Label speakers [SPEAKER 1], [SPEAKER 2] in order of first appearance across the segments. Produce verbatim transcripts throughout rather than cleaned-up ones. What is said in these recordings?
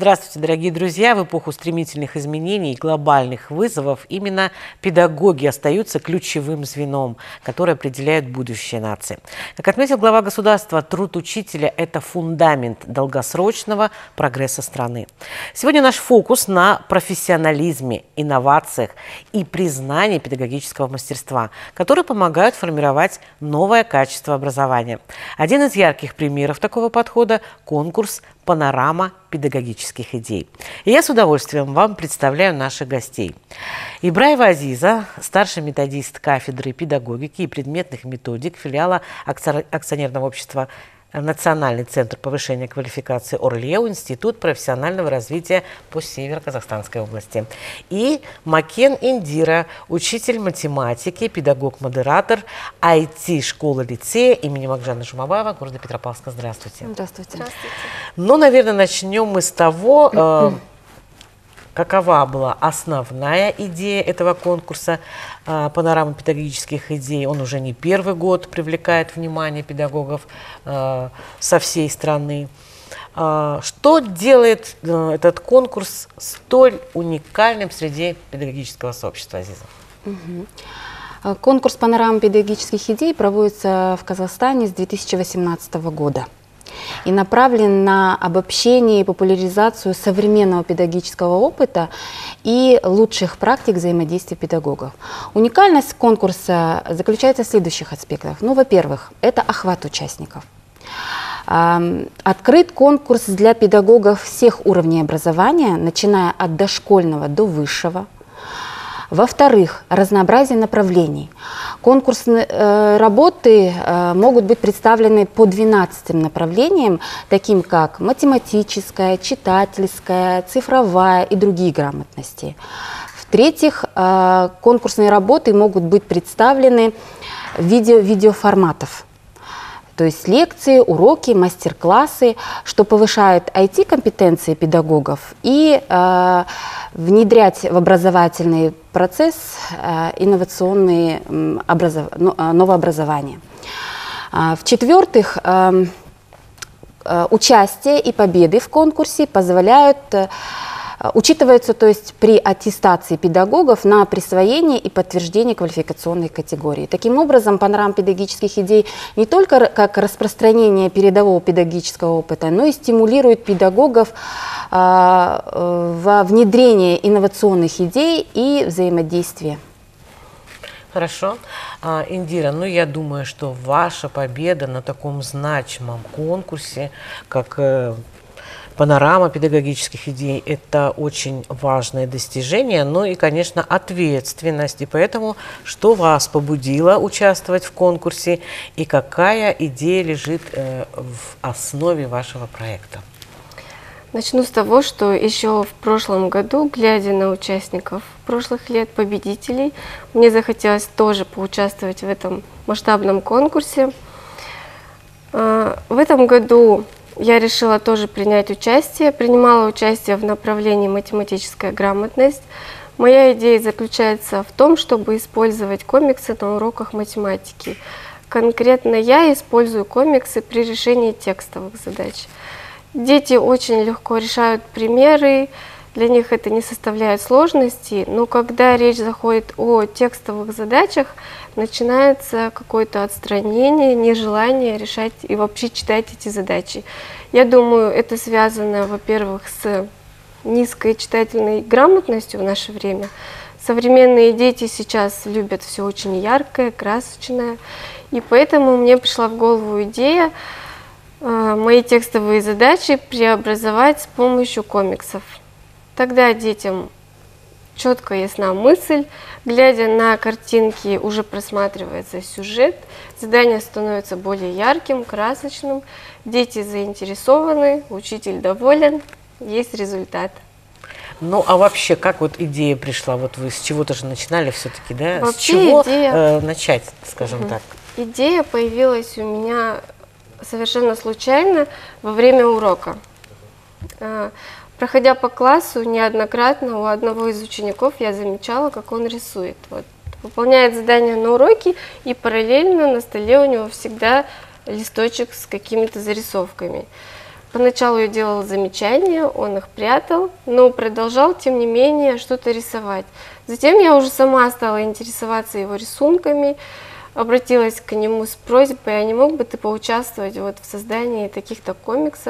[SPEAKER 1] Здравствуйте, дорогие друзья! В эпоху стремительных изменений и глобальных вызовов именно педагоги остаются ключевым звеном, которое определяет будущее нации. Как отметил глава государства, труд учителя – это фундамент долгосрочного прогресса страны. Сегодня наш фокус на профессионализме, инновациях и признании педагогического мастерства, которые помогают формировать новое качество образования. Один из ярких примеров такого подхода – конкурс «Панорама педагогических идей». И я с удовольствием вам представляю наших гостей. Ибраева Азиза, старший методист кафедры педагогики и предметных методик филиала акционерного общества Национальный центр повышения квалификации ОРЛЕУ, Институт профессионального развития по Северо-Казахстанской области. И Макен Индира, учитель математики, педагог-модератор ай ти-школы-лицея имени Мақжана Жұмабаева, города Петропавловска. Здравствуйте.
[SPEAKER 2] Здравствуйте. Здравствуйте.
[SPEAKER 1] Ну, наверное, начнем мы с того, э, какова была основная идея этого конкурса э, «Панорама педагогических идей». Он уже не первый год привлекает внимание педагогов э, со всей страны. Э, что делает э, этот конкурс столь уникальным среди педагогического сообщества, Азиза?
[SPEAKER 2] Угу. Конкурс «Панорама педагогических идей» проводится в Казахстане с две тысячи восемнадцатого года и направлен на обобщение и популяризацию современного педагогического опыта и лучших практик взаимодействия педагогов. Уникальность конкурса заключается в следующих аспектах. Ну, во-первых, это охват участников. Открыт конкурс для педагогов всех уровней образования, начиная от дошкольного до высшего. Во-вторых, разнообразие направлений. Конкурсные э, работы э, могут быть представлены по двенадцати направлениям, таким как математическая, читательская, цифровая и другие грамотности. В-третьих, э, конкурсные работы могут быть представлены в виде видеоформатов. То есть лекции, уроки, мастер-классы, что повышает ай ти-компетенции педагогов и э, внедрять в образовательный процесс э, инновационные э, образов... новообразования. Э, В-четвертых, э, э, участие и победы в конкурсе позволяют... Э, Учитывается, то есть, при аттестации педагогов на присвоение и подтверждение квалификационной категории. Таким образом, панорама педагогических идей не только как распространение передового педагогического опыта, но и стимулирует педагогов а, во внедрение инновационных идей и взаимодействия.
[SPEAKER 1] Хорошо. А, Индира, ну я думаю, что ваша победа на таком значимом конкурсе, как «Панорама педагогических идей» – это очень важное достижение, ну и, конечно, ответственность. И поэтому, что вас побудило участвовать в конкурсе и какая идея лежит э, в основе вашего проекта?
[SPEAKER 3] Начну с того, что еще в прошлом году, глядя на участников прошлых лет, победителей, мне захотелось тоже поучаствовать в этом масштабном конкурсе. В этом году я решила тоже принять участие, принимала участие в направлении математическая грамотность. Моя идея заключается в том, чтобы использовать комиксы на уроках математики. Конкретно я использую комиксы при решении текстовых задач. Дети очень легко решают примеры, для них это не составляет сложности, но когда речь заходит о текстовых задачах, начинается какое-то отстранение, нежелание решать и вообще читать эти задачи. Я думаю, это связано, во-первых, с низкой читательной грамотностью в наше время. Современные дети сейчас любят все очень яркое, красочное, и поэтому мне пришла в голову идея э, мои текстовые задачи преобразовать с помощью комиксов. Тогда детям четко ясна мысль, глядя на картинки, уже просматривается сюжет, задание становится более ярким, красочным, дети заинтересованы, учитель доволен, есть результат.
[SPEAKER 1] Ну, а вообще, как вот идея пришла? Вот вы с чего-то же начинали все-таки, да?
[SPEAKER 3] Вообще
[SPEAKER 1] с чего
[SPEAKER 3] идея...
[SPEAKER 1] э, начать, скажем угу. так?
[SPEAKER 3] Идея появилась у меня совершенно случайно во время урока. Проходя по классу, неоднократно у одного из учеников я замечала, как он рисует. Вот, выполняет задания на уроке, и параллельно на столе у него всегда листочек с какими-то зарисовками. Поначалу я делала замечания, он их прятал, но продолжал, тем не менее, что-то рисовать. Затем я уже сама стала интересоваться его рисунками, обратилась к нему с просьбой, а не мог бы ты поучаствовать вот в создании таких-то комиксов.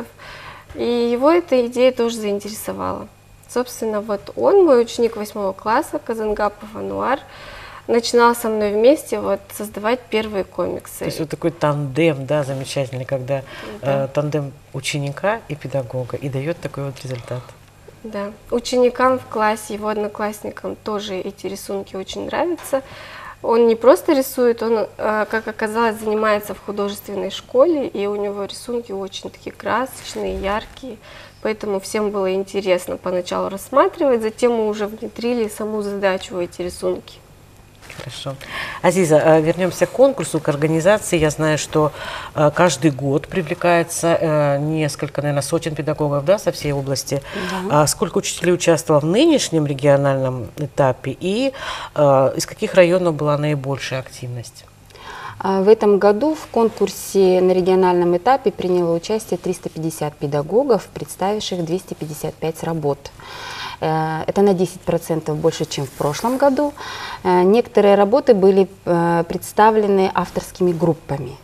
[SPEAKER 3] И его эта идея тоже заинтересовала. Собственно, вот он, мой ученик восьмого класса, Казангапов Ануар, начинал со мной вместе вот создавать первые комиксы.
[SPEAKER 1] То есть вот такой тандем, да, замечательный, когда да. э, тандем ученика и педагога, и дает такой вот результат.
[SPEAKER 3] Да, ученикам в классе, его одноклассникам тоже эти рисунки очень нравятся. Он не просто рисует, он, как оказалось, занимается в художественной школе, и у него рисунки очень такие красочные, яркие, поэтому всем было интересно поначалу рассматривать, затем мы уже внедрили саму задачу в эти рисунки.
[SPEAKER 1] Хорошо. Азиза, вернемся к конкурсу, к организации. Я знаю, что каждый год привлекается несколько, наверное, сотен педагогов, да, со всей области. Да. Сколько учителей участвовало в нынешнем региональном этапе и из каких районов была наибольшая активность?
[SPEAKER 2] В этом году в конкурсе на региональном этапе приняло участие триста пятьдесят педагогов, представивших двести пятьдесят пять работ. Это на десять процентов больше, чем в прошлом году. Некоторые работы были представлены авторскими группами.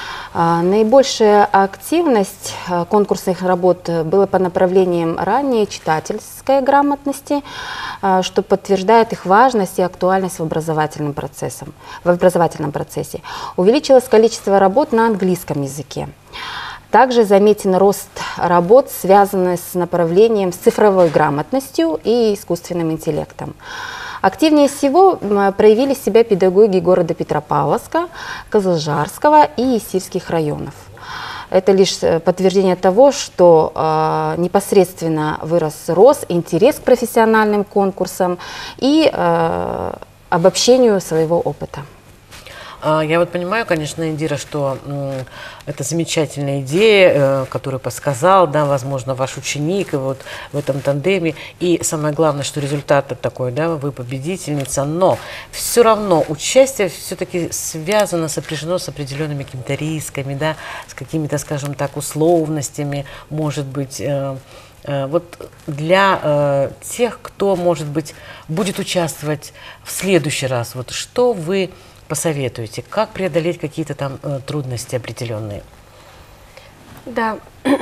[SPEAKER 2] Наибольшая активность конкурсных работ была по направлениям ранней читательской грамотности, что подтверждает их важность и актуальность в образовательном процессе. В образовательном процессе. Увеличилось количество работ на английском языке. Также заметен рост работ, связанных с направлением с цифровой грамотностью и искусственным интеллектом. Активнее всего проявили себя педагоги города Петропавловска, Козылжарского и Сирских районов. Это лишь подтверждение того, что э, непосредственно вырос рост, интерес к профессиональным конкурсам и э, обобщению своего опыта.
[SPEAKER 1] Я вот понимаю, конечно, Индира, что м, это замечательная идея, э, которую подсказал, да, возможно, ваш ученик и вот в этом тандеме. И самое главное, что результат такой, да, вы победительница, но все равно участие все-таки связано, сопряжено с определенными какими-то рисками, да, с какими-то, скажем так, условностями, может быть. Э, э, вот для э, тех, кто, может быть, будет участвовать в следующий раз, вот что вы посоветуете, как преодолеть какие-то там э, трудности определенные?
[SPEAKER 3] Да,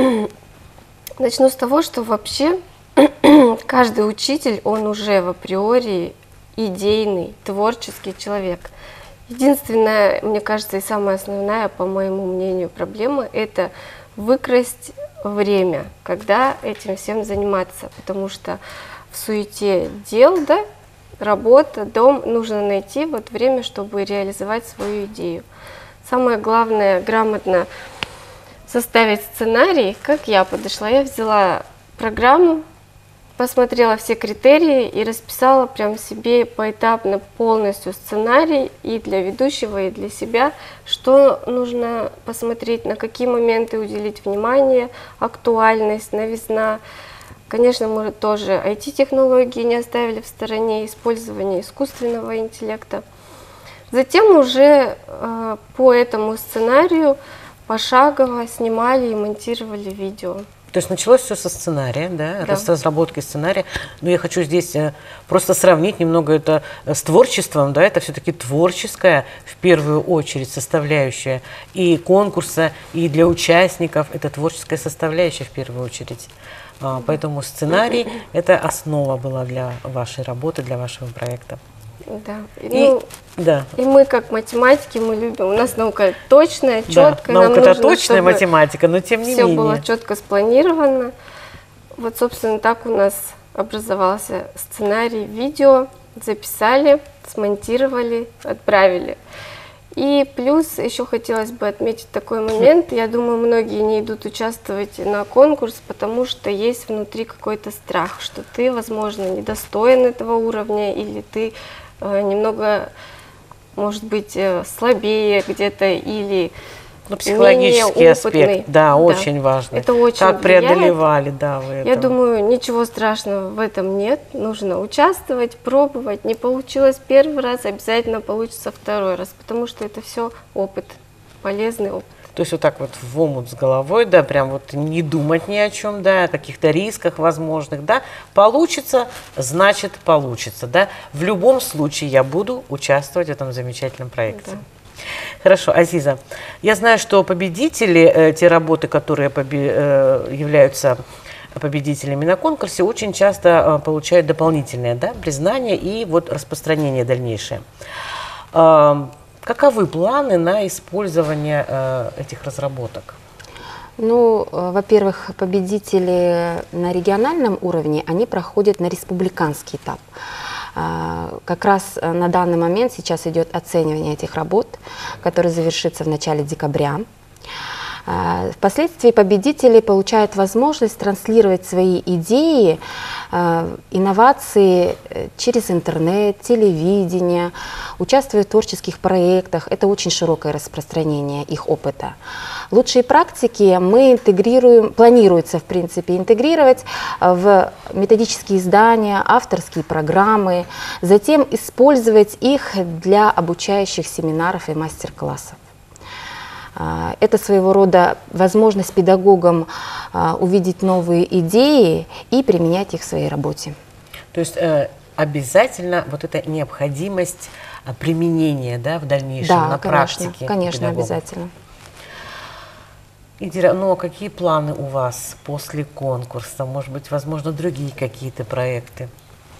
[SPEAKER 3] начну с того, что вообще каждый учитель, он уже в априори идейный, творческий человек. Единственная, мне кажется, и самая основная, по моему мнению, проблема – это выкрасть время, когда этим всем заниматься, потому что в суете дел, да, работа, дом, нужно найти вот время, чтобы реализовать свою идею. Самое главное – грамотно составить сценарий. Как я подошла? Я взяла программу, посмотрела все критерии и расписала прям себе поэтапно полностью сценарий и для ведущего, и для себя, что нужно посмотреть, на какие моменты уделить внимание, актуальность, новизна. Конечно, мы тоже ай ти-технологии не оставили в стороне, использование искусственного интеллекта. Затем уже э, по этому сценарию пошагово снимали и монтировали видео.
[SPEAKER 1] То есть началось все со сценария, да,
[SPEAKER 3] да.
[SPEAKER 1] с разработки сценария. Но я хочу здесь э, просто сравнить немного это с творчеством, да, это все-таки творческая, в первую очередь, составляющая и конкурса, и для участников, это творческая составляющая в первую очередь. А, поэтому сценарий – это основа была для вашей работы, для вашего проекта.
[SPEAKER 3] Да.
[SPEAKER 1] И,
[SPEAKER 3] ну,
[SPEAKER 1] да.
[SPEAKER 3] и мы, как математики, мы любим. У нас наука точная, четкая.
[SPEAKER 1] Да, наука – это точная математика, но тем не
[SPEAKER 3] все
[SPEAKER 1] менее.
[SPEAKER 3] Все было четко спланировано. Вот, собственно, так у нас образовался сценарий, видео, записали, смонтировали, отправили. И плюс еще хотелось бы отметить такой момент. Я думаю, многие не идут участвовать на конкурс, потому что есть внутри какой-то страх, что ты, возможно, недостоин этого уровня, или ты э, немного, может быть, э, слабее где-то, или
[SPEAKER 1] ну, психологический аспект, да, да, очень важный.
[SPEAKER 3] Это очень
[SPEAKER 1] как
[SPEAKER 3] влияет.
[SPEAKER 1] Преодолевали, да, вы
[SPEAKER 3] Я
[SPEAKER 1] это.
[SPEAKER 3] думаю, ничего страшного в этом нет. Нужно участвовать, пробовать. Не получилось первый раз, обязательно получится второй раз, потому что это все опыт, полезный опыт.
[SPEAKER 1] То есть вот так вот в омут с головой, да, прям вот не думать ни о чем, да, о каких-то рисках возможных, да. Получится, значит получится, да. В любом случае я буду участвовать в этом замечательном проекте. Да. Хорошо, Азиза, я знаю, что победители, э, те работы, которые побе э, являются победителями на конкурсе, очень часто э, получают дополнительное, да, признание и вот распространение дальнейшее. Э, каковы планы на использование э, этих разработок?
[SPEAKER 2] Ну, э, во-первых, победители на региональном уровне, они проходят на республиканский этап. Как раз на данный момент сейчас идет оценивание этих работ, которое завершится в начале декабря. Впоследствии победители получают возможность транслировать свои идеи, инновации через интернет, телевидение, участвуя в творческих проектах. Это очень широкое распространение их опыта. Лучшие практики мы интегрируем, планируется в принципе интегрировать в методические издания, авторские программы, затем использовать их для обучающих семинаров и мастер-классов. Это своего рода возможность педагогам увидеть новые идеи и применять их в своей работе.
[SPEAKER 1] То есть э, обязательно вот эта необходимость применения, да, в дальнейшем, да, на
[SPEAKER 2] конечно,
[SPEAKER 1] практике.
[SPEAKER 2] Конечно,
[SPEAKER 1] педагогов.
[SPEAKER 2] Обязательно.
[SPEAKER 1] Интересно, ну а какие планы у вас после конкурса? Может быть, возможно, другие какие-то проекты?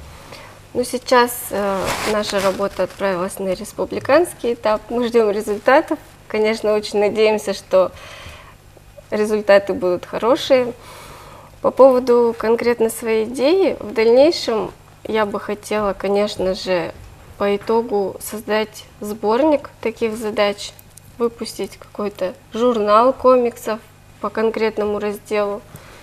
[SPEAKER 3] Ну, сейчас э, наша работа отправилась на республиканский этап. Мы ждем результатов. Конечно, очень надеемся, что результаты будут хорошие. По поводу конкретно своей идеи, в дальнейшем я бы хотела, конечно же, по итогу создать сборник таких задач, выпустить какой-то журнал комиксов по конкретному разделу.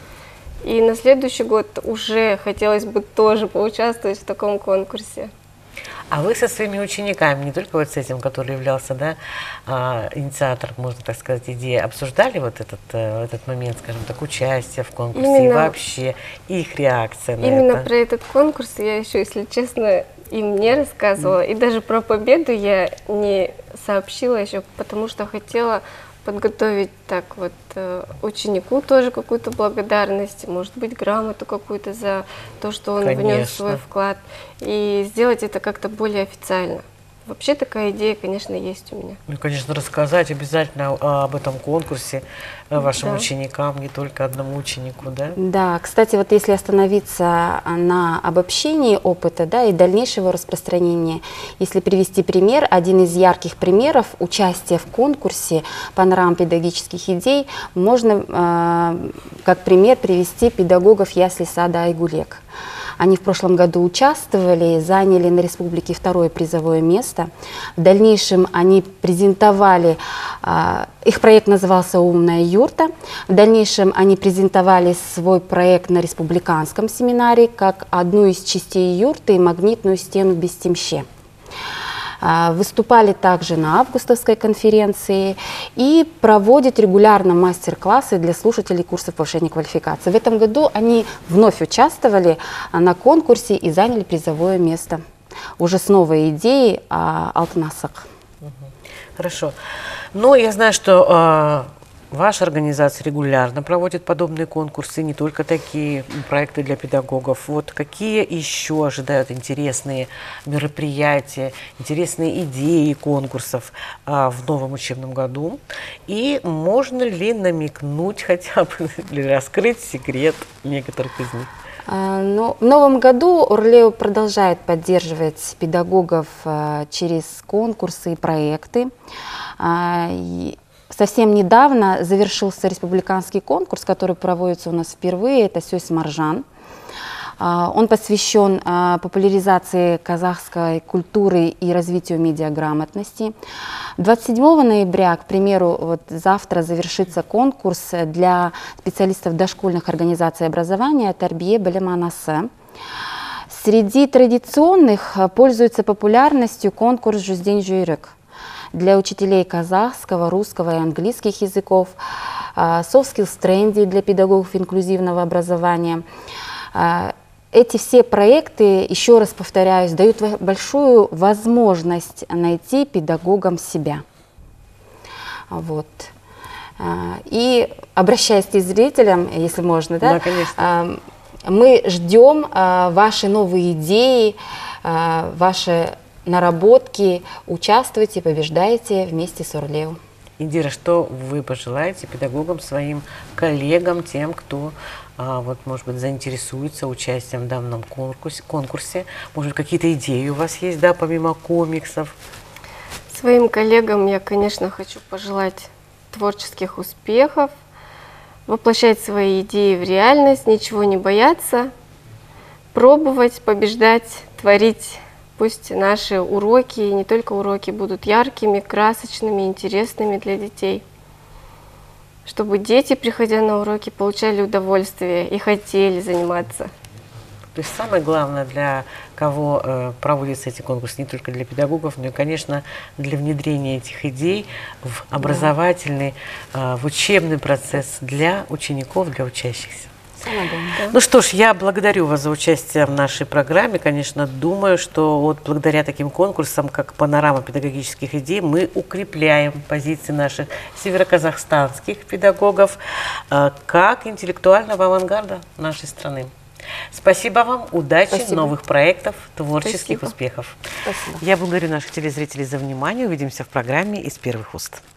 [SPEAKER 3] И на следующий год уже хотелось бы тоже поучаствовать в таком конкурсе.
[SPEAKER 1] А вы со своими учениками, не только вот с этим, который являлся, да, а, инициатором, можно так сказать, идеи, обсуждали вот этот, э, этот момент, скажем так, участия в конкурсе именно, и вообще их реакция на
[SPEAKER 3] именно
[SPEAKER 1] это?
[SPEAKER 3] Именно про этот конкурс я еще, если честно, им не рассказывала. Mm. И даже про победу я не сообщила еще, потому что хотела подготовить так вот ученику тоже какую-то благодарность, может быть, грамоту какую-то за то, что он Конечно. внес свой вклад, и сделать это как-то более официально. Вообще такая идея, конечно, есть у меня.
[SPEAKER 1] Ну, конечно, рассказать обязательно об этом конкурсе вашим да. ученикам, не только одному ученику, да?
[SPEAKER 2] Да, кстати, вот если остановиться на обобщении опыта, да, и дальнейшего распространения, если привести пример, один из ярких примеров участия в конкурсе «Панорама педагогических идей», можно э, как пример привести педагогов ясли сада «Айгулек». Они в прошлом году участвовали, заняли на республике второе призовое место. В дальнейшем они презентовали, э, их проект назывался «Умная юрта». В дальнейшем они презентовали свой проект на республиканском семинаре как одну из частей юрты и магнитную стену в Бестимще. Выступали также на августовской конференции и проводят регулярно мастер-классы для слушателей курсов повышения квалификации. В этом году они вновь участвовали на конкурсе и заняли призовое место. Уже с новой идеей «Алтынасық».
[SPEAKER 1] Хорошо. Но я знаю, что э, ваша организация регулярно проводит подобные конкурсы, не только такие проекты для педагогов. Вот какие еще ожидают интересные мероприятия, интересные идеи конкурсов э, в новом учебном году? И можно ли намекнуть хотя бы или раскрыть секрет некоторых из них?
[SPEAKER 2] Ну, в новом году Орлео продолжает поддерживать педагогов через конкурсы и проекты. Совсем недавно завершился республиканский конкурс, который проводится у нас впервые, это «Сөз Маржан». Он посвящен популяризации казахской культуры и развитию медиаграмотности. двадцать седьмого ноября, к примеру, вот завтра завершится конкурс для специалистов дошкольных организаций образования «Тарбие Білім Анасы». Среди традиционных пользуется популярностью конкурс «Жүзден жүйрік» для учителей казахского, русского и английских языков, Soft Skills Trendy для педагогов инклюзивного образования. Эти все проекты, еще раз повторяюсь, дают большую возможность найти педагогам себя. Вот. А, И обращаясь к зрителям, если можно, да,
[SPEAKER 1] Да, конечно.
[SPEAKER 2] а, мы ждем а, ваши новые идеи, а, ваши наработки. Участвуйте, побеждайте вместе с Урлеу.
[SPEAKER 1] Индира, что вы пожелаете педагогам, своим коллегам, тем, кто, а, вот, может быть, заинтересуется участием в данном конкурсе, конкурсе? Может быть, какие-то идеи у вас есть, да, помимо комиксов?
[SPEAKER 3] Своим коллегам я, конечно, хочу пожелать творческих успехов, воплощать свои идеи в реальность, ничего не бояться, пробовать, побеждать, творить. Пусть наши уроки, и не только уроки, будут яркими, красочными, интересными для детей. Чтобы дети, приходя на уроки, получали удовольствие и хотели заниматься.
[SPEAKER 1] То есть самое главное, для кого э, проводятся эти конкурсы, не только для педагогов, но и, конечно, для внедрения этих идей в образовательный, э, в учебный процесс для учеников, для учащихся.
[SPEAKER 2] Самое главное.
[SPEAKER 1] Ну что ж, я благодарю вас за участие в нашей программе. Конечно, думаю, что вот благодаря таким конкурсам, как «Панорама педагогических идей», мы укрепляем позиции наших североказахстанских педагогов э, как интеллектуального авангарда нашей страны. Спасибо вам, удачи,
[SPEAKER 2] Спасибо.
[SPEAKER 1] новых проектов, творческих
[SPEAKER 3] Спасибо.
[SPEAKER 1] успехов.
[SPEAKER 2] Спасибо.
[SPEAKER 1] Я благодарю наших телезрителей за внимание. Увидимся в программе «Из первых уст».